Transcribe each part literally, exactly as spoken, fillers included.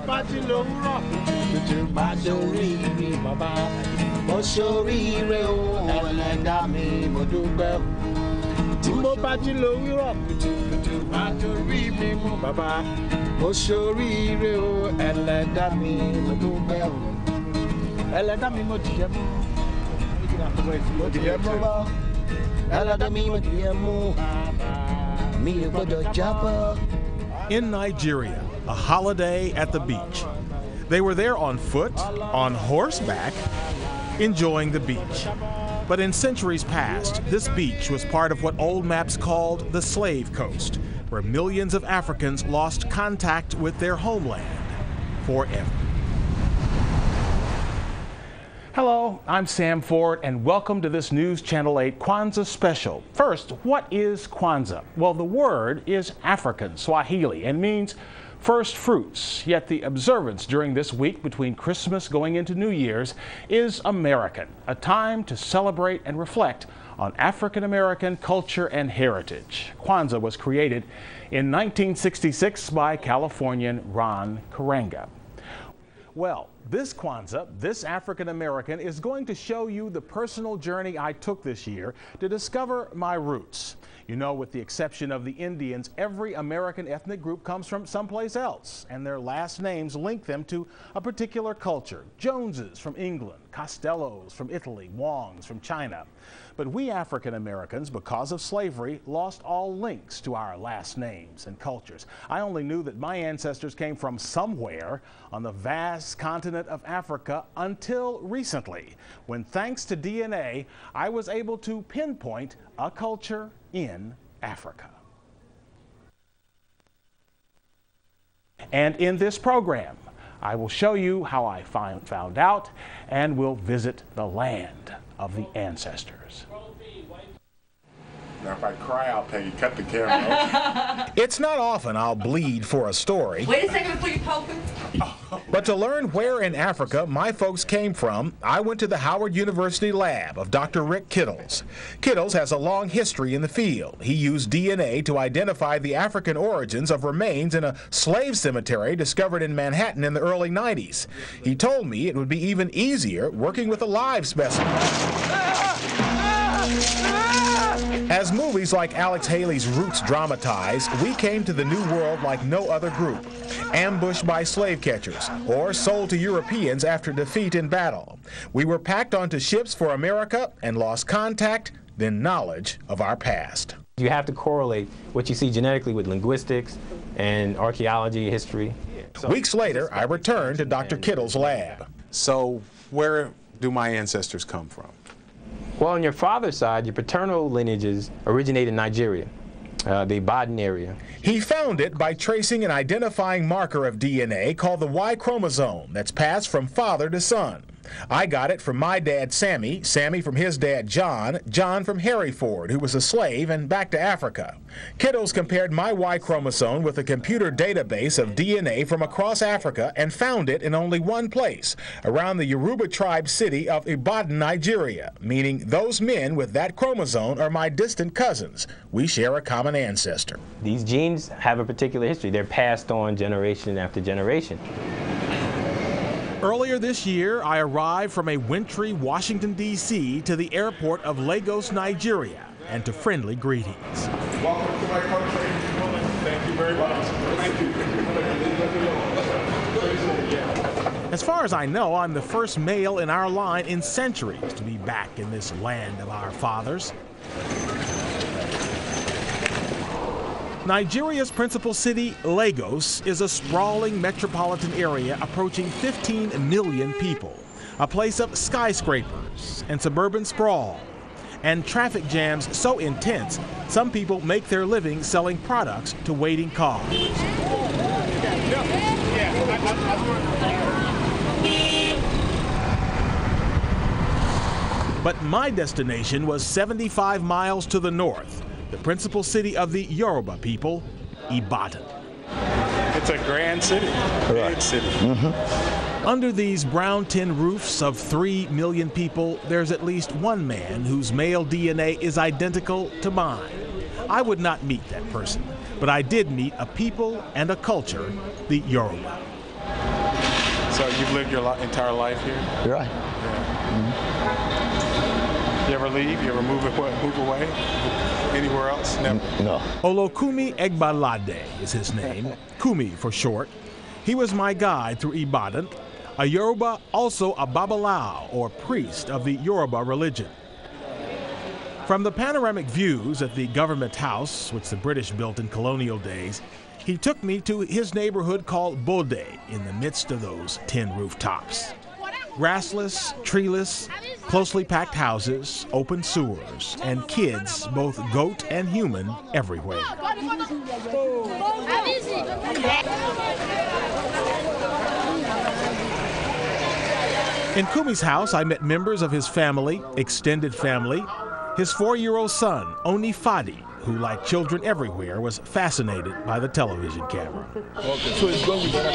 bá jí lówùúrọ̀ kùtùkùtù máa ṣoríire bàbá. Mo ṣoríire o, ẹlẹ́dàá mi mo dúpẹ́ o. Tí mo bá jí lówùúrọ̀ kùtùkùtù máa torí mi mú bàbá. Mo ṣoríire o, ẹlẹ́dàá mi mo dúpẹ́ o. Ẹlẹ́dàá mi mo dìyẹ mú. Mo dìyẹ mú bá. Ẹlẹ́dàá mi mo dìyẹ mú. Mi ò gbọ́dọ̀ jábọ́. In Nigeria, a holiday at the beach. They were there on foot, on horseback, enjoying the beach. But in centuries past, this beach was part of what old maps called the Slave Coast, where millions of Africans lost contact with their homeland forever. Hello, I'm Sam Ford, and welcome to this News Channel eight Kwanzaa special. First, what is Kwanzaa? Well, the word is African Swahili and means first fruits, yet the observance during this week between Christmas going into New Year's is American, a time to celebrate and reflect on African American culture and heritage. Kwanzaa was created in nineteen sixty-six by Californian Ron Karenga. Well, this Kwanzaa, this African American, is going to show you the personal journey I took this year to discover my roots. You know, with the exception of the Indians, every American ethnic group comes from someplace else, and their last names link them to a particular culture. Joneses from England, Costellos from Italy, Wongs from China. But we African Americans, because of slavery, lost all links to our last names and cultures. I only knew that my ancestors came from somewhere on the vast continent of Africa until recently, when thanks to D N A, I was able to pinpoint a culture in Africa. And in this program, I will show you how I find, found out, and we'll visit the land of the ancestors. Now, if I cry, I'll tell you, cut the camera off. It's not often I'll bleed for a story. Wait a second before you poke him. But to learn where in Africa my folks came from, I went to the Howard University lab of Doctor Rick Kittles. Kittles has a long history in the field. He used D N A to identify the African origins of remains in a slave cemetery discovered in Manhattan in the early nineties. He told me it would be even easier working with a live specimen. As movies like Alex Haley's Roots dramatize, we came to the New World like no other group, ambushed by slave catchers or sold to Europeans after defeat in battle. We were packed onto ships for America and lost contact, then knowledge of our past. You have to correlate what you see genetically with linguistics and archaeology, history. So Weeks later, I returned to Doctor Kittles' lab. So, where do my ancestors come from? Well, on your father's side, your paternal lineages originate in Nigeria, uh, the Ibadan area. He found it by tracing an identifying marker of D N A called the Y chromosome that's passed from father to son. I got it from my dad, Sammy, Sammy from his dad, John, John from Harry Ford, who was a slave, and back to Africa. Kittles compared my Y chromosome with a computer database of D N A from across Africa and found it in only one place, around the Yoruba tribe city of Ibadan, Nigeria, meaning those men with that chromosome are my distant cousins. We share a common ancestor. These genes have a particular history. They're passed on generation after generation. Earlier this year, I arrived from a wintry Washington, D C to the airport of Lagos, Nigeria, and to friendly greetings. Welcome to my country. Thank you very much. Thank you. As far as I know, I'm the first male in our line in centuries to be back in this land of our fathers. Nigeria's principal city, Lagos, is a sprawling metropolitan area approaching fifteen million people, a place of skyscrapers and suburban sprawl, and traffic jams so intense, some people make their living selling products to waiting cars. But my destination was seventy-five miles to the north, the principal city of the Yoruba people, Ibadan. It's a grand city, big city. Mm-hmm. Under these brown tin roofs of three million people, there's at least one man whose male D N A is identical to mine. I would not meet that person, but I did meet a people and a culture, the Yoruba. So you've lived your li- entire life here? Right. You ever leave? You ever move away, move away? Anywhere else? Never. No. Olokumi Egbalade is his name, Kumi for short. He was my guide through Ibadan, a Yoruba, also a Babalao, or priest of the Yoruba religion. From the panoramic views at the government house, which the British built in colonial days, he took me to his neighborhood called Bode in the midst of those tin rooftops. Grassless, treeless, closely packed houses, open sewers, and kids, both goat and human, everywhere. In Kumi's house, I met members of his family, extended family, his four-year-old son, Oni Fadi, who, like children everywhere, was fascinated by the television camera. Okay, so it's going with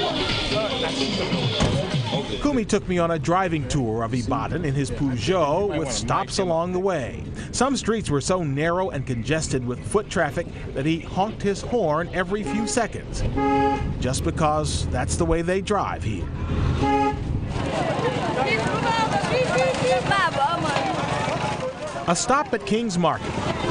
Kumi took me on a driving tour of Ibadan in his Peugeot with stops along the way. Some streets were so narrow and congested with foot traffic that he honked his horn every few seconds, just because that's the way they drive here. A stop at King's Market.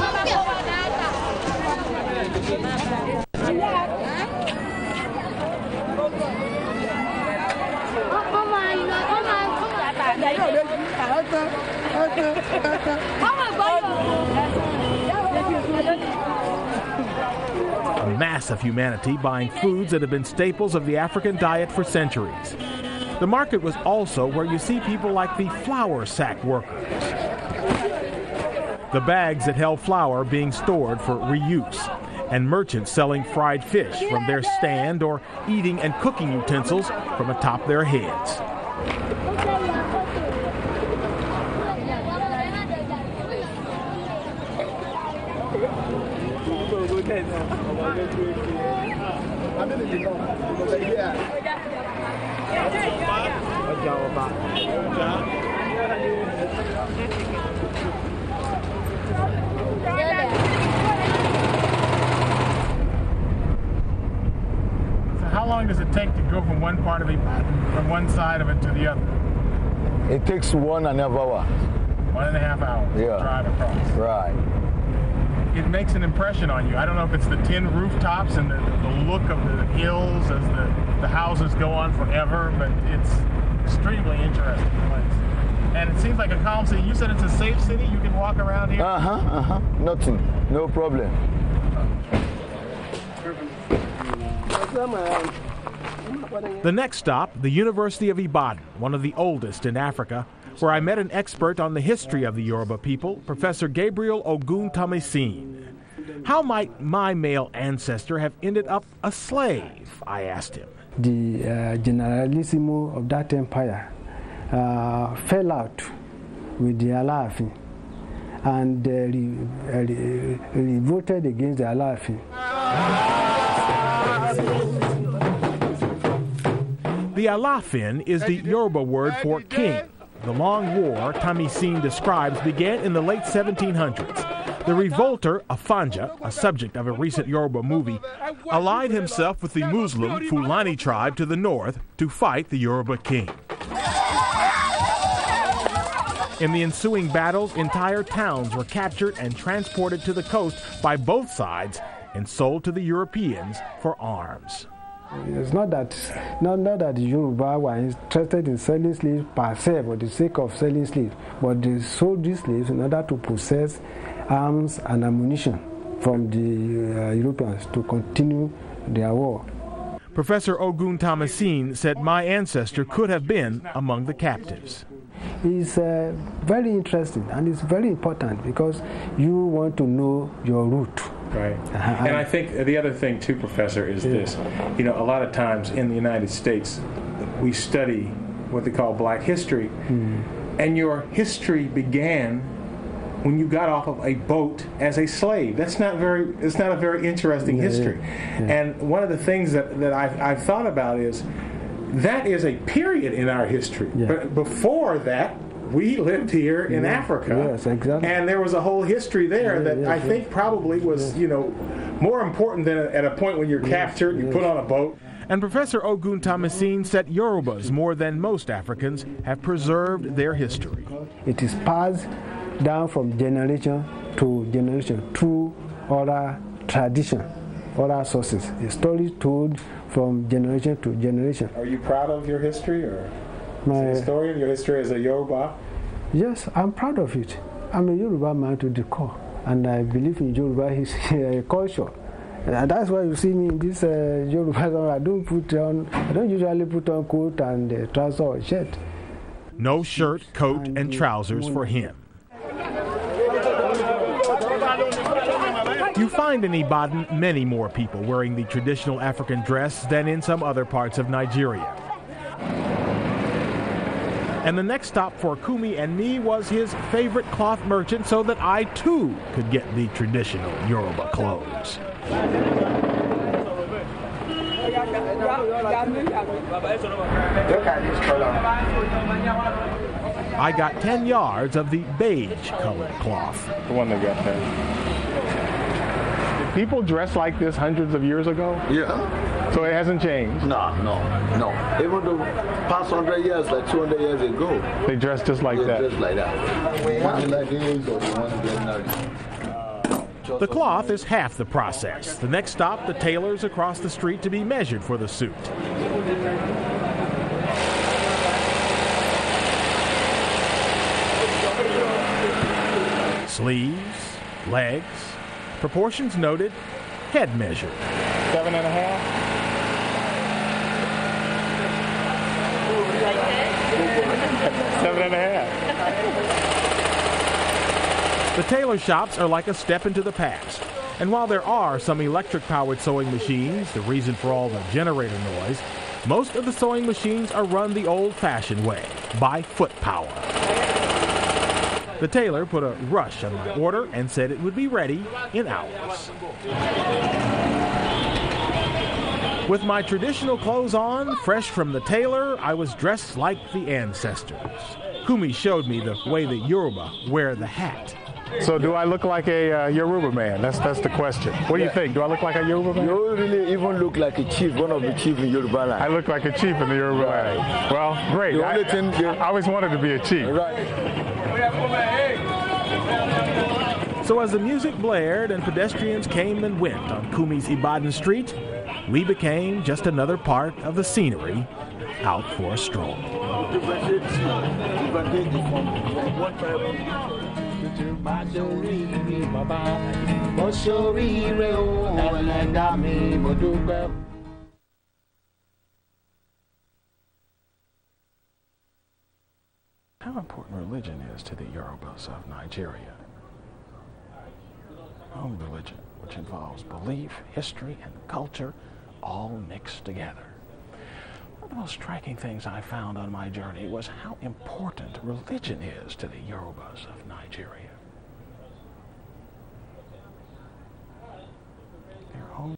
A mass of humanity buying foods that have been staples of the African diet for centuries. The market was also where you see people like the flour sack workers. The bags that held flour being stored for reuse, and merchants selling fried fish from their stand or eating and cooking utensils from atop their heads. How long does it take to go from one part of it, from one side of it to the other? It takes one and a half hour. One and a half hours Yeah. to drive across. Right. It makes an impression on you. I don't know if it's the tin rooftops and the, the look of the hills as the, the houses go on forever, but it's extremely interesting place. And it seems like a calm city. You said it's a safe city? You can walk around here? Uh-huh, uh-huh. Nothing. No problem. The next stop, the University of Ibadan, one of the oldest in Africa, where I met an expert on the history of the Yoruba people, Professor Gabriel Oguntamisin. How might my male ancestor have ended up a slave? I asked him. The uh, generalissimo of that empire uh, fell out with the Alaafin and uh, re, uh, re, revolted against the Alaafin. The Alaafin is the Yoruba word for king. The long war Tamisin describes began in the late seventeen hundreds. The revolter, Afanja, a subject of a recent Yoruba movie, allied himself with the Muslim Fulani tribe to the north to fight the Yoruba king. In the ensuing battles, entire towns were captured and transported to the coast by both sides and sold to the Europeans for arms. It's not that not, not that the Yoruba were interested in selling slaves per se for the sake of selling slaves, but they sold these slaves in order to possess arms and ammunition from the uh, Europeans to continue their war. Professor Oguntamisin said my ancestor could have been among the captives. It's uh, very interesting and it's very important because you want to know your root. Right. Uh-huh. And I think the other thing, too, Professor, is yeah. this. You know, a lot of times in the United States, we study what they call black history, mm. and your history began when you got off of a boat as a slave. That's not very, it's not a very interesting yeah, history. Yeah. Yeah. And one of the things that, that I've, I've thought about is that is a period in our history. Yeah. But before that, we lived here in yeah, Africa, yes, exactly. and there was a whole history there yeah, that yes, I think yes. probably was, yes. you know, more important than at a point when you're yes, captured, you yes. put on a boat. And Professor Ogun Thomasine said Yorubas, more than most Africans, have preserved their history. It is passed down from generation to generation through oral tradition, oral sources. A story told from generation to generation. Are you proud of your history, or My, the story of your history as a Yoruba? Yes, I'm proud of it. I'm a Yoruba man to the core, and I believe in Yoruba history, culture. And that's why you see me in this uh, Yoruba. I don't put on, I don't usually put on coat and uh, trouser or shirt. No shirt, coat, and trousers for him. You find in Ibadan many more people wearing the traditional African dress than in some other parts of Nigeria. And the next stop for Kumi and me was his favorite cloth merchant so that I too could get the traditional Yoruba clothes. I got ten yards of the beige colored cloth. The one they got there. Did people dress like this hundreds of years ago? Yeah. So it hasn't changed? No, no, no. Even though past hundred years, like two hundred years ago, They dress just like they that. dress like that. One like this or one getting married. The cloth is half the process. The next stop, the tailors across the street to be measured for the suit. Sleeves, legs, proportions noted, head measured. Seven and a half? Seven and a half. The tailor shops are like a step into the past. And while there are some electric-powered sewing machines, the reason for all the generator noise, most of the sewing machines are run the old-fashioned way, by foot power. The tailor put a rush on my order and said it would be ready in hours. With my traditional clothes on, fresh from the tailor, I was dressed like the ancestors. Kumi showed me the way the Yoruba wear the hat. So do I look like a uh, Yoruba man? That's that's the question. What do you think? Do I look like a Yoruba man? You really even look like a chief, one of the chief in Yoruba land. I look like a chief in the Yoruba Right. land. Well, great. The I, only thing they- I always wanted to be a chief. Right. So as the music blared and pedestrians came and went on Kumi's Ibadan street, we became just another part of the scenery out for a stroll. How important religion is to the Yorubas of Nigeria. Home religion, which involves belief, history, and culture, all mixed together. One of the most striking things I found on my journey was how important religion is to the Yorubas of Nigeria. Their home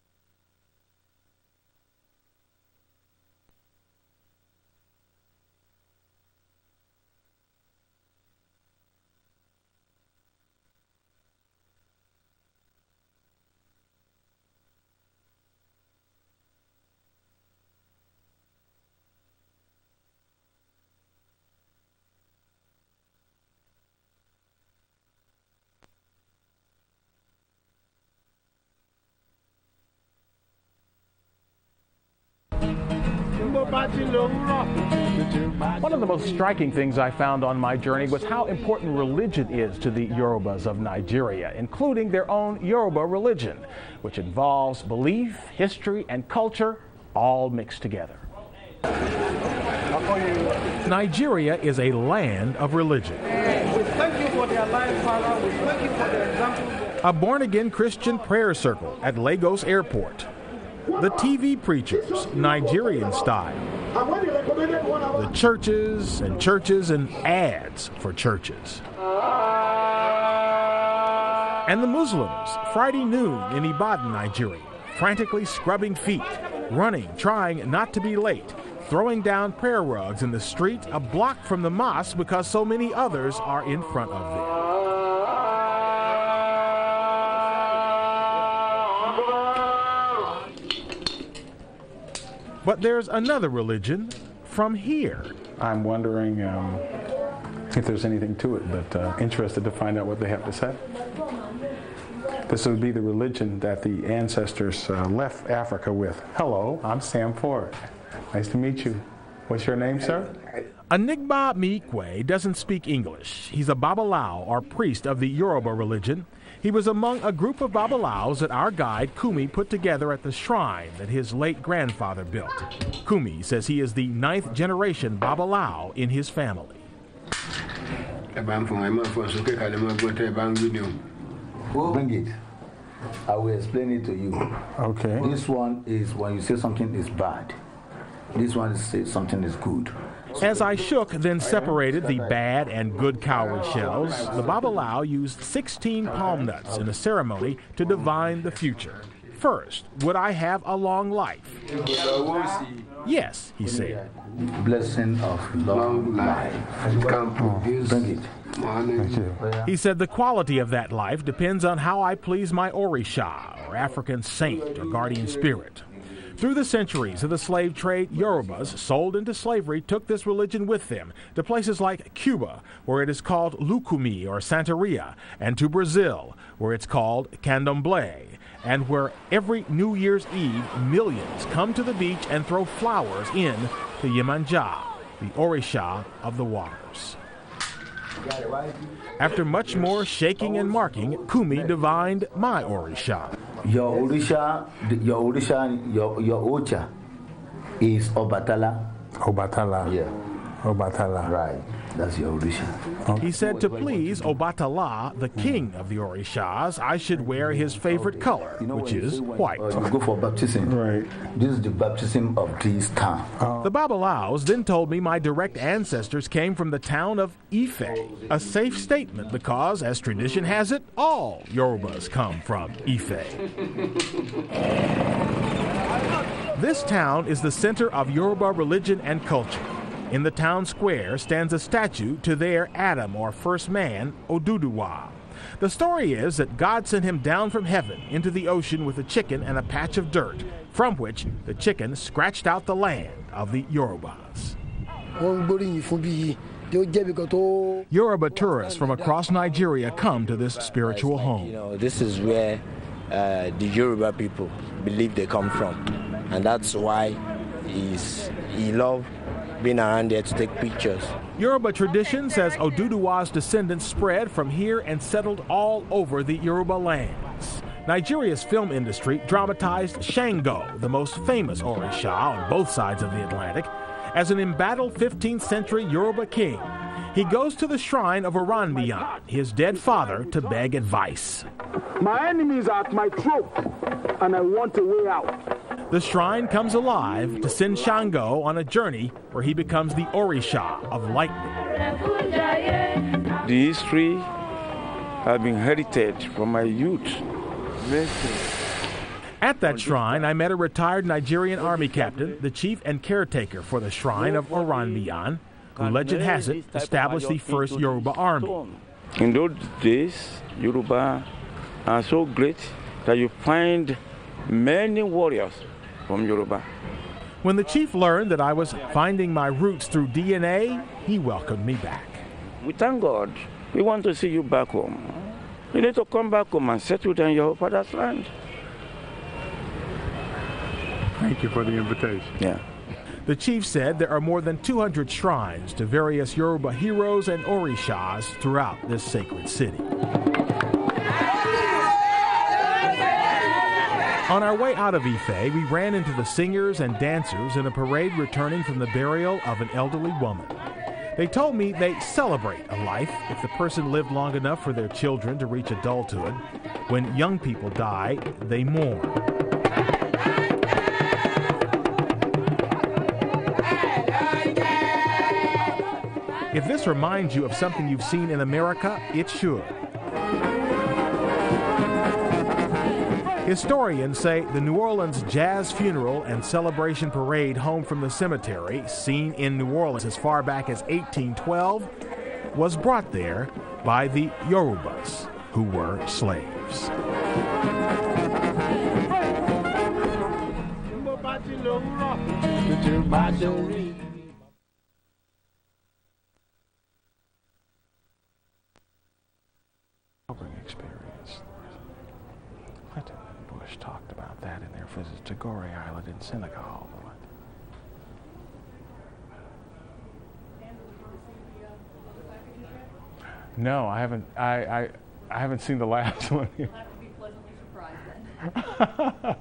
One of the most striking things I found on my journey was how important religion is to the Yorubas of Nigeria, including their own Yoruba religion, which involves belief, history, and culture all mixed together. Nigeria is a land of religion. A born-again Christian prayer circle at Lagos Airport. The T V preachers, Nigerian style. The churches and churches and ads for churches. And the Muslims, Friday noon in Ibadan, Nigeria, frantically scrubbing feet, running, trying not to be late, throwing down prayer rugs in the street a block from the mosque because so many others are in front of them. But there's another religion from here. I'm wondering um, if there's anything to it, but uh, interested to find out what they have to say. This would be the religion that the ancestors uh, left Africa with. Hello, I'm Sam Ford. Nice to meet you. What's your name, sir? Anigba Miikwe doesn't speak English. He's a Babalao, or priest of the Yoruba religion. He was among a group of Babalaos that our guide Kumi put together at the shrine that his late grandfather built. Kumi says he is the ninth generation Babalao in his family. Bring it. I will explain it to you. Okay. This one is when you say something is bad. This one is say something is good. As I shook, then separated the bad and good cowrie shells, the Babalao used sixteen palm nuts in a ceremony to divine the future. First, would I have a long life? Yes, he said. Blessing of long life. Bring it. Thank you. He said the quality of that life depends on how I please my Orisha, or African saint or guardian spirit. Through the centuries of the slave trade, Yorubas, sold into slavery, took this religion with them to places like Cuba, where it is called Lukumi or Santeria, and to Brazil, where it's called Candomblé, and where every New Year's Eve, millions come to the beach and throw flowers in to Yemanja, the Orisha of the waters. After much more shaking and marking, Kumi divined my Orisha. Your Orisha, your Orisha, your, your Ocha is Obatala. Obatala. Yeah. Obatala. Right. That's your Orisha. He said to please Obatala, the king of the Orishas, I should wear his favorite color, which is white. Uh, you go for baptism. Right. This is the baptism of this town. The Babalaos then told me my direct ancestors came from the town of Ife, a safe statement because, as tradition has it, all Yorubas come from Ife. This town is the center of Yoruba religion and culture. In the town square stands a statue to their Adam, or first man, Oduduwa. The story is that God sent him down from heaven into the ocean with a chicken and a patch of dirt, from which the chicken scratched out the land of the Yorubas. Yoruba tourists from across Nigeria come to this spiritual home. You know, this is where uh, the Yoruba people believe they come from, and that's why he's, he loves being around there to take pictures. Yoruba tradition says Oduduwa's descendants spread from here and settled all over the Yoruba lands. Nigeria's film industry dramatized Shango, the most famous Orisha on both sides of the Atlantic, as an embattled fifteenth century Yoruba king. He goes to the shrine of Oranmiyan, his dead father, to beg advice. My enemies are at my throat, and I want a way out. The shrine comes alive to send Shango on a journey where he becomes the Orisha of lightning. The history has been heritage from my youth. At that shrine, I met a retired Nigerian army captain, the chief and caretaker for the shrine of Oranmiyan, who, legend has it, established the first Yoruba army. In those days, Yoruba are so great that you find many warriors from Yoruba. When the chief learned that I was finding my roots through D N A, he welcomed me back. We thank God. We want to see you back home. You need to come back home and settle down your father's land. Thank you for the invitation. Yeah. The chief said there are more than two hundred shrines to various Yoruba heroes and Orishas throughout this sacred city. On our way out of Ife, we ran into the singers and dancers in a parade returning from the burial of an elderly woman. They told me they celebrate a life if the person lived long enough for their children to reach adulthood. When young people die, they mourn. If this reminds you of something you've seen in America, it should. Historians say the New Orleans Jazz Funeral and Celebration Parade home from the cemetery, seen in New Orleans as far back as eighteen twelve, was brought there by the Yorubas, who were slaves. lówùrọ̀ kùtùkùtù máa ṣorí. Experience. Clinton and Bush talked about that in their visits to Gorée Island in Senegal. No, I haven't. I, I I haven't seen the last one. You'll have to be pleasantly surprised then.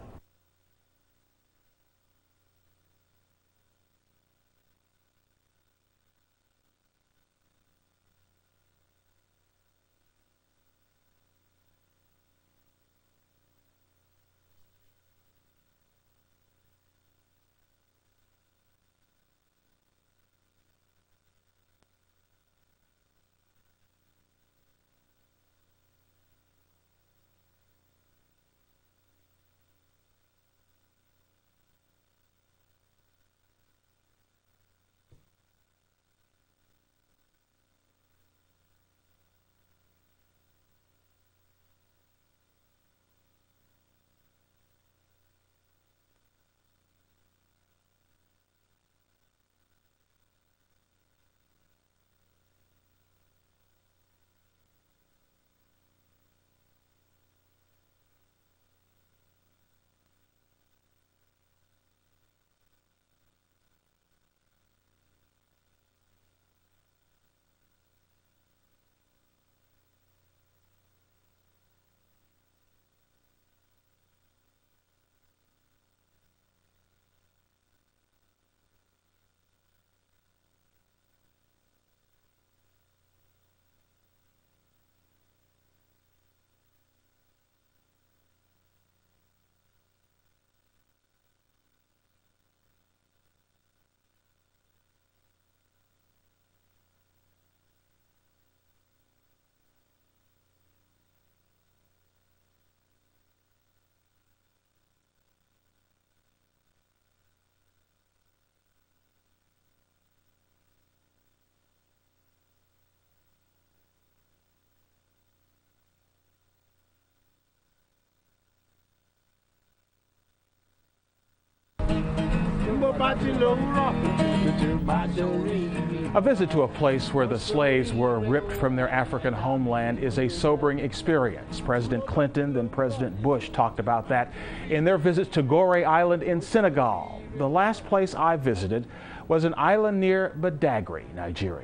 A visit to a place where the slaves were ripped from their African homeland is a sobering experience. President Clinton and President Bush talked about that in their visits to Gorée Island in Senegal. The last place I visited was an island near Badagry, Nigeria.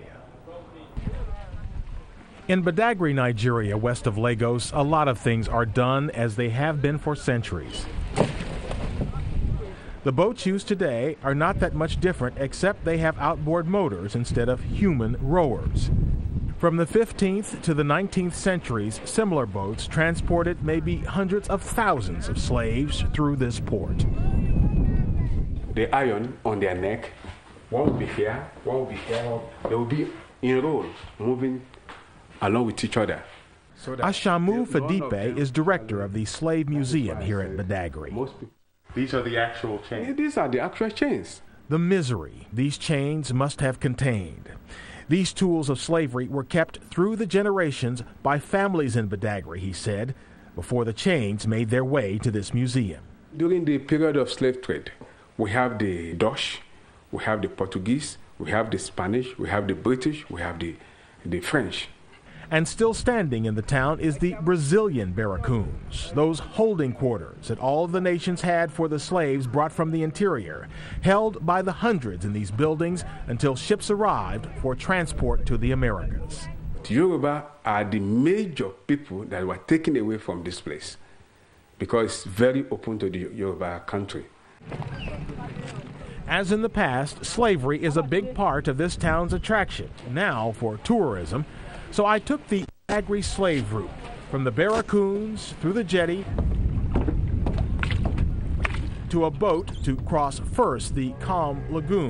In Badagry, Nigeria, west of Lagos, a lot of things are done as they have been for centuries. The boats used today are not that much different, except they have outboard motors instead of human rowers. From the fifteenth to the nineteenth centuries, similar boats transported maybe hundreds of thousands of slaves through this port. The iron on their neck, one will be here, one will be here. They will be in a row, moving along with each other. So Ashamu Fadipe is director of the Slave Museum here at Badagry. These are the actual chains. Yeah, these are the actual chains. The misery these chains must have contained. These tools of slavery were kept through the generations by families in Badagry, he said, before the chains made their way to this museum. During the period of slave trade, we have the Dutch, we have the Portuguese, we have the Spanish, we have the British, we have the, the French. And still standing in the town is the Brazilian barracoons, those holding quarters that all of the nations had for the slaves brought from the interior, held by the hundreds in these buildings until ships arrived for transport to the Americas. The Yoruba are the major people that were taken away from this place because it's very open to the Yoruba country. As in the past, slavery is a big part of this town's attraction, now for tourism. So I took the Badagry slave route from the barracoons through the jetty to a boat to cross first the calm lagoon.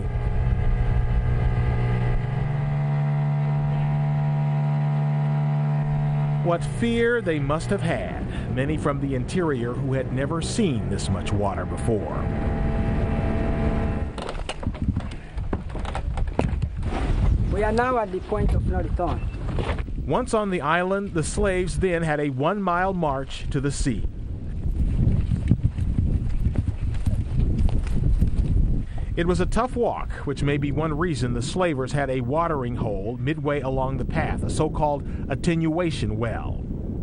What fear they must have had, many from the interior who had never seen this much water before. We are now at the point of no return. Once on the island, the slaves then had a one-mile march to the sea. It was a tough walk, which may be one reason the slavers had a watering hole midway along the path, a so-called attenuation well.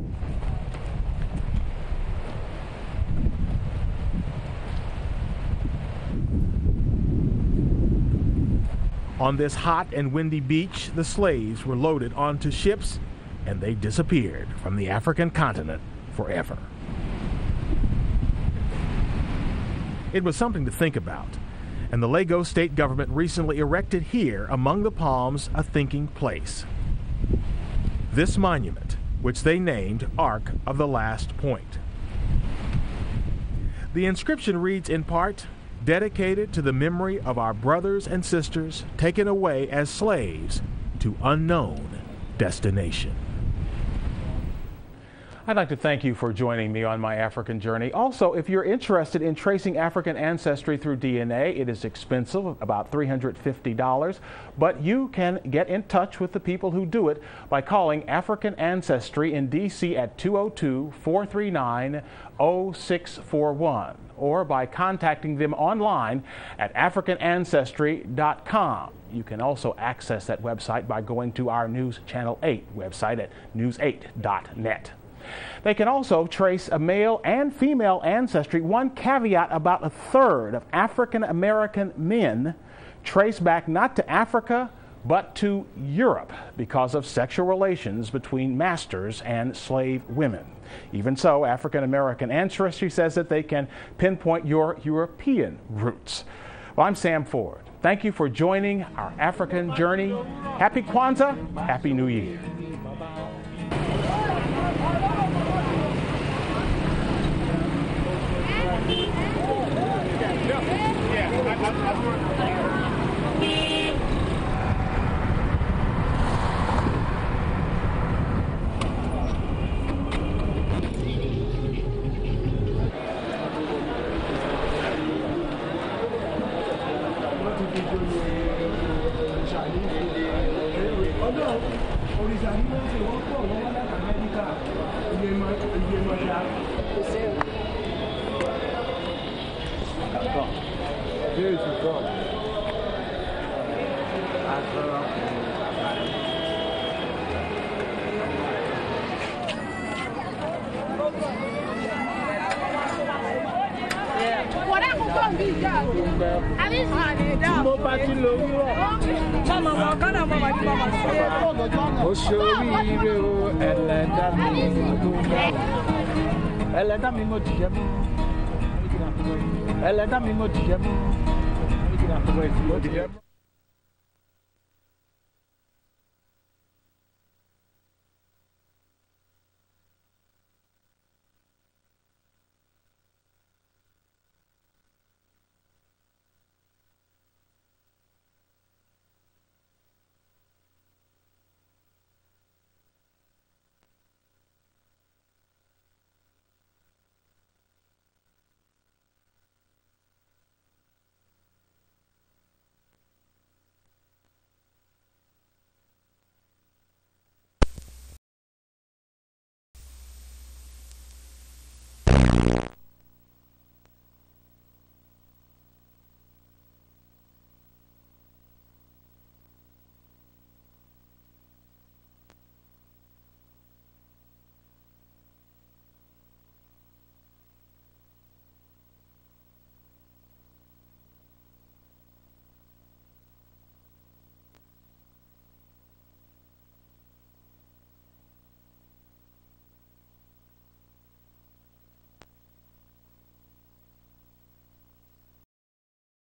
On this hot and windy beach, the slaves were loaded onto ships and they disappeared from the African continent forever. It was something to think about, and the Lagos state government recently erected here among the palms a thinking place. This monument, which they named Ark of the Last Point. The inscription reads in part, dedicated to the memory of our brothers and sisters taken away as slaves to unknown destination. I'd like to thank you for joining me on my African journey. Also, if you're interested in tracing African ancestry through D N A, it is expensive, about three hundred fifty dollars, but you can get in touch with the people who do it by calling African Ancestry in D C at two oh two, four three nine, oh six four one, or by contacting them online at african ancestry dot com. You can also access that website by going to our News Channel eight website at news eight dot net. They can also trace a male and female ancestry. One caveat: about a third of African American men trace back not to Africa but to Europe because of sexual relations between masters and slave women. Even so, African American ancestry says that they can pinpoint your European roots. Well, I'm Sam Ford. Thank you for joining our African journey. Happy Kwanzaa, Happy New Year. Ẹlẹ́dàá mi mo dìde mú. Ẹlẹ́dàá mi mo dìde mú.